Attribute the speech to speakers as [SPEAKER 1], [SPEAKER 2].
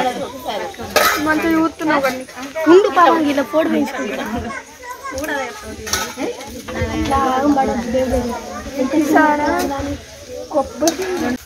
[SPEAKER 1] మంచిగా చూస్తున్నావు కానీ ముందు పాలన ఇలా ఫోటో పెంచుకుంటాను కొబ్బరి